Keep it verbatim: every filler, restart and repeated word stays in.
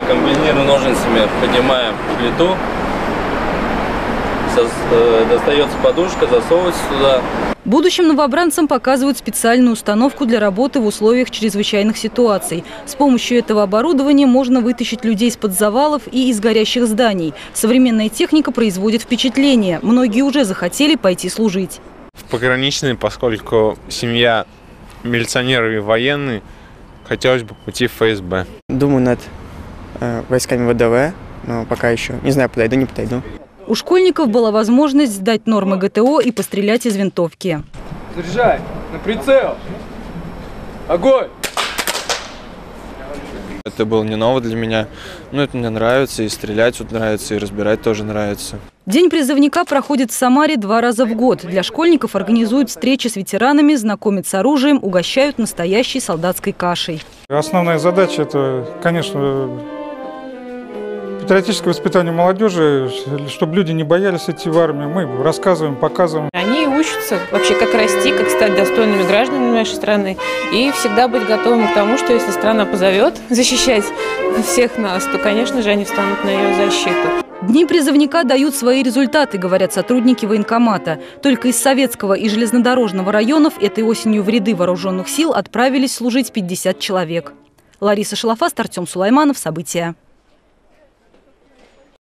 Комбинированными ножницами поднимаем плиту, достается подушка, засовывается туда. Будущим новобранцам показывают специальную установку для работы в условиях чрезвычайных ситуаций. С помощью этого оборудования можно вытащить людей из-под завалов и из горящих зданий. Современная техника производит впечатление. Многие уже захотели пойти служить. В пограничный, поскольку семья милиционеры и военные, хотелось бы пойти в эф эс бэ. Думаю над э, войсками вэ дэ вэ, но пока еще не знаю, подойду, не подойду. У школьников была возможность сдать нормы гэ тэ о и пострелять из винтовки. Заряжай! На прицел! Огонь! Это было не ново для меня, но это мне нравится, и стрелять вот нравится, и разбирать тоже нравится. День призывника проходит в Самаре два раза в год. Для школьников организуют встречи с ветеранами, знакомят с оружием, угощают настоящей солдатской кашей. Основная задача – это, конечно, патриотическое воспитание молодежи, чтобы люди не боялись идти в армию. Мы рассказываем, показываем. Они учатся вообще, как расти, как стать достойными гражданами нашей страны. И всегда быть готовыми к тому, что если страна позовет защищать всех нас, то, конечно же, они встанут на ее защиту. Дни призывника дают свои результаты, говорят сотрудники военкомата. Только из Советского и Железнодорожного районов этой осенью в ряды вооруженных сил отправились служить пятьдесят человек. Лариса Шалафаст, Артем Сулайманов. События.